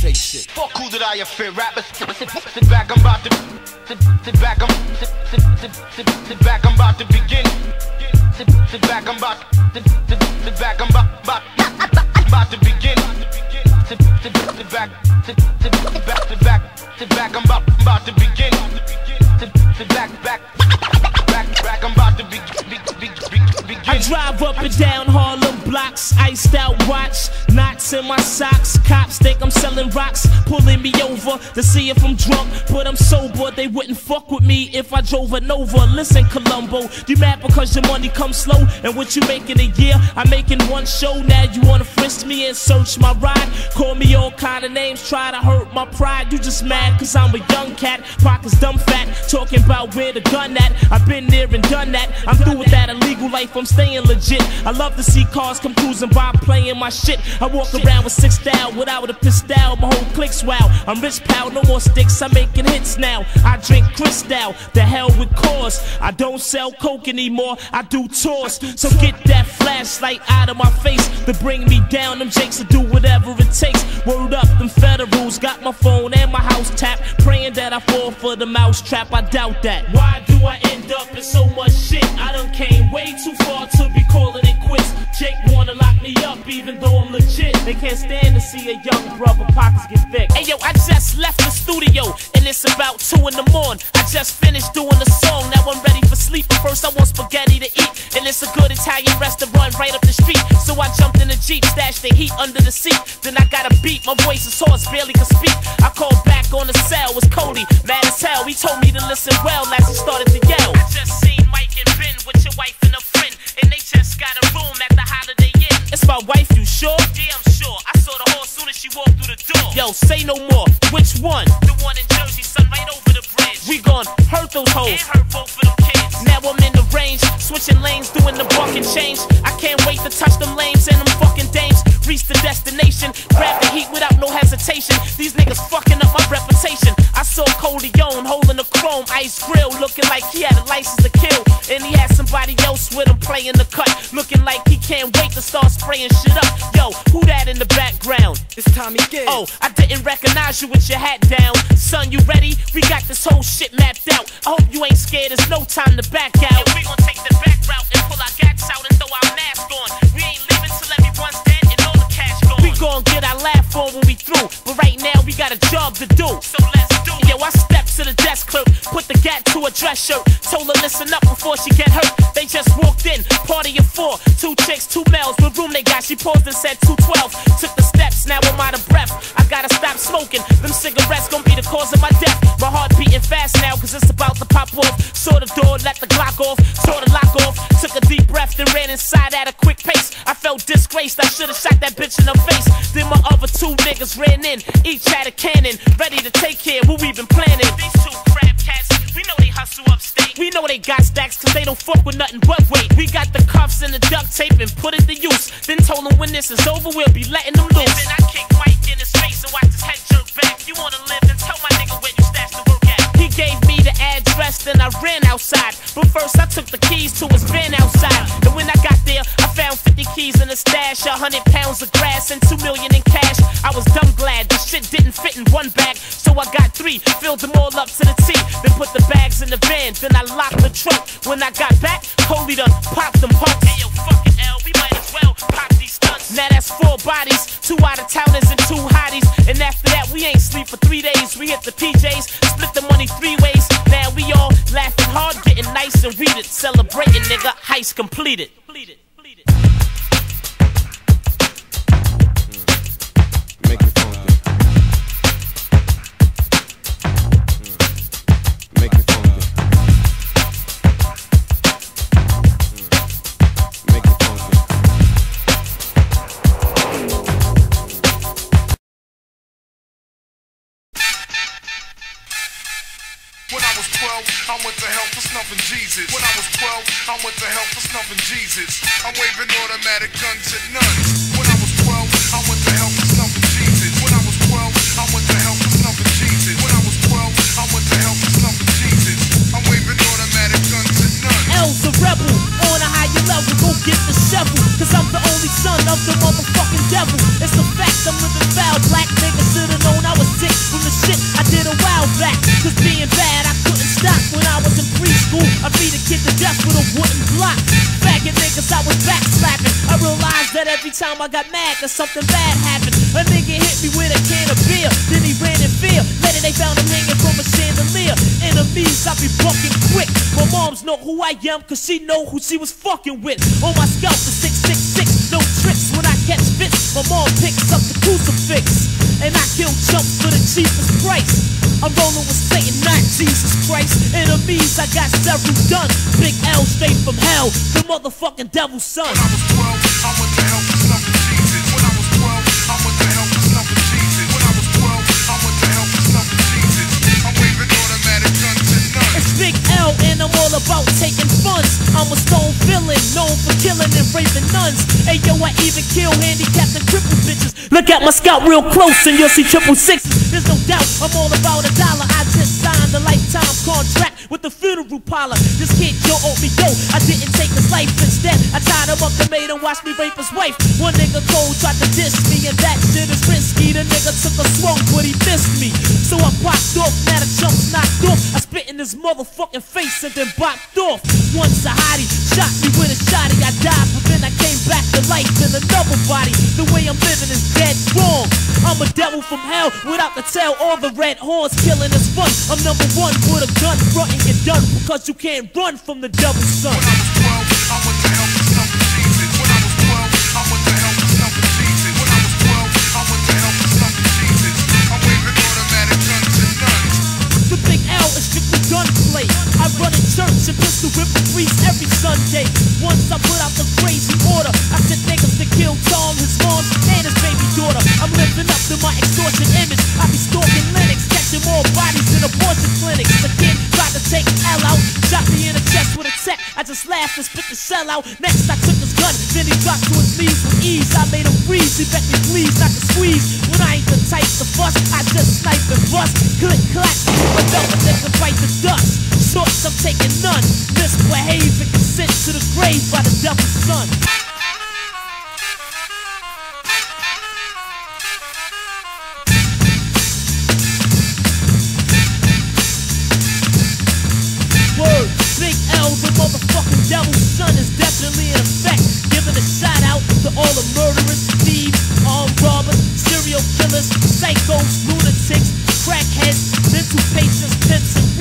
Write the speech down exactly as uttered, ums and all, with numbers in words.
say shit. Fuck who did I offend? Rappers, sit, sit, sit back, I'm about to sit, sit back, I'm sit, sit, sit, sit, sit back, I'm about to begin. Sit, sit back, I'm about sit, sit, sit back, I'm about, about, about to begin. Sit, sit, sit back, sit, sit, sit back, sit back, sit back, I'm about, about to begin. Sit, sit back, back, back, back, I'm about to be, be, be, be, begin. I drive up and down Harlem blocks, iced out watch, knots in my socks. Cops think I'm selling rocks, pulling me over to see if I'm drunk, but I'm sober. They wouldn't fuck with me if I drove a Nova. Listen, Columbo, you mad because your money comes slow? And what you make in a year, I'm making one show. Now you wanna frisk me and search my ride? Call me all kind of names, try to hurt my pride. You just mad cause I'm a young cat, pockets dumb fat, talking about where the gun at. I've been there and done that. I'm through with that illegal life, I'm staying legit. I love to see cars come cruising by playing my shit. I walk around with six style without a pistol. My whole clique's wow. I'm rich pal, no more sticks, I'm making hits now. I drink Cristal, the hell with cause. I don't sell coke anymore, I do tours. So get that flashlight out of my face to bring me down. Them jakes will do whatever it takes. Word up, them federals got my phone and my house tapped, praying that I fall for the mousetrap. I doubt that. Why do I end up in so much shit? I done came way too far to be calling it quits. Jake wanna lock me up even though I'm legit. They can't stand to see a young brother pockets get thick. Hey yo, I just left the studio and it's about two in the morning. I just finished doing the song, now I'm ready for sleep. But first I want spaghetti to eat, and it's a good Italian restaurant right up the street. So I jumped in the Jeep, stashed the heat under the seat. Then I got a beat, my voice is hoarse, barely could speak. I called back on the cell, was Cody, mad as hell. He told me to listen well as he started to yell. I just seen Mike and Ben with your wife and a friend, and they just got a room at the Holiday Inn. It's my wife, you sure? Yeah, I'm sure. I saw the horse soon as she walked through the door. Yo, say no more. Which one? The one in Jersey, son, right over the bridge. We gon' hurt those hoes and hurt both of them kids. Now I'm in the range, switching lanes, doing the buck and change. I can't wait to touch them lames and them fucking dames. Reach the destination, grab the heat without no hesitation. These niggas fucking up my reputation. I saw Corleone holding a chrome ice grill, looking like he had a license to kill. And he had somebody else with him playing the cut, looking like he can't wait to start spraying shit up. Yo, who that in the background? It's Tommy Gibbs. Oh, I didn't recognize you with your hat down. Son, you ready? We got this whole shit mapped out. I hope you ain't scared, there's no time to back out. And we gon' take the back route and pull our gats out and throw our mask on. We ain't leaving till everyone's dead and all the cash gone. We gon' get our laugh on when we through, but right now we got a job to do. So let's do it. Yo, I stepped to the desk clerk, put the gat to a dress shirt, told her listen up before she get hurt. They just walked in, party of four, two chicks, two males. What room they got? She paused and said two twelve. Took the steps, now I'm out of breath. I gotta stop smoking, them cigarettes gon' be the cause of my death. My heart beating fast now, cause it's about to pop off. Saw the door, let the Glock off, saw the lock off. Took a deep breath, then ran inside at a quick pace. I felt disgraced, I should've shot that bitch in the face. Then my other two niggas ran in, each had a cannon, ready to take care of what we been planning. These two crab cats, we know they hustle upstate. We know they got stacks cause they don't fuck with nothing but weight. We got the cuffs and the duct tape and put it to use. Then told them when this is over we'll be letting them loose. And then I kick Mike in his face and watch his head jerk back. You wanna live, then tell my nigga where you stashed the work at. He gave me the address, then I ran outside. But first I took the keys to his van outside. And when I got there, I found fifty keys in a stash, a hundred pounds of grass and two million in cash. I was dumb glad the shit didn't fit in one bag, so I got three, filled them all up to the T. Then put the bags in the van, then I locked the trunk. When I got back, Coley done popped them punks. Hey yo, fucking L, we might as well pop these stunts. Now that's four bodies, two out of towners and two hotties. And after that, we ain't sleep for three days. We hit the P Js, split the money three ways. Now we all laughing hard, getting nice and weeded, celebrating, nigga, heist completed. Completed. Make it funky. Make it funky. Make it funky. When I was twelve, I went to hell for snuffing Jesus. When I was twelve, I went to hell for snuffing Jesus. I'm waving automatic guns at nuns. When I was twelve, I went to hell for snuffing Jesus. When I was twelve, I went to hell for snuffing Jesus. When I was twelve, I went to hell for snuffing Jesus. I'm waving automatic guns at nuns. L's a rebel, on a higher level, go get the shovel. Cause I'm the only son of the motherfucking devil. It's a fact, I'm living foul, black niggas sitting on school, I beat a kid to death with a wooden block. Faggot niggas, I was back slapping. I realized that every time I got mad, that something bad happened. A nigga hit me with a can of beer, then he ran in fear. Later they found him hanging from a chandelier. Enemies, I be bucking quick. My moms know who I am, cause she know who she was fucking with. On my scalp, the six six six, no tricks when I catch fits. My mom picks up the crucifix, and I kill chumps for the cheapest price. I'm rolling with Satan, not Jesus Christ. Enemies, I got several done. Big L straight from hell, the motherfucking devil's son. When I was twelve, I went to hell for snuffing Jesus. When I was twelve, I went to hell for snuffing Jesus. When I was twelve, I went to hell for snuffing Jesus. I'm waving automatic guns and nuns. It's Big L and I'm all about taking funds. I'm a stone villain, known for killing and raping nuns. Hey yo, I even kill handicapped and crippled bitches. Look at my scalp real close and you'll see triple sixes. There's no doubt, I'm all about a dollar. I just signed a lifetime contract with the funeral parlor. This kid, yo, owed me dough. I didn't take his life, instead I tied him up and made him watch me rape his wife. One nigga cold tried to diss me, and that shit is risky. The nigga took a swung, but he missed me. So I popped off, now the chump's knocked off. I spit in his motherfucking face and then bopped off. One Sahadi shot me with a shotty. I died, but then I came back to life in another body. The way I'm living is dead wrong. I'm a devil from hell without the tail or the red horns. Killing is fun. I'm number one with a gun, frontin' get done because you can't run from the devil's son. When I was twelve, I went to hell for snuffing Jesus. When I was twelve, I went to hell for snuffing Jesus. When I was twelve, I went to hell for snuffing Jesus. I'm waving automatic guns and nuns. The Big L is strictly gunplay. I run a church and pistol whip the priest every Sunday. Once I put out the crazy order, I sent niggas to kill Tom, his mom, and his baby daughter. I'm living up to my extortion image. I be stalking Linux, catching more bodies in abortion clinics. The kid tried to take L out, shot me in the chest with a tech. I just laughed and spit the shell out. Next I took his gun, then he dropped to his knees with ease. I made him freeze, he begged me please not to squeeze. When I ain't the type to fuss, I just snipe and bust. Click clack, another nigga bite the dust. Shorts, I'm taking none. Misbehave and get sent to the grave by the devil's son. Word, Big L, the motherfucking devil's son is definitely in effect. Giving a shout out to all the murderers, thieves, armed robbers, serial killers, psychos, lunatics, crackheads, mental patients, pimps, and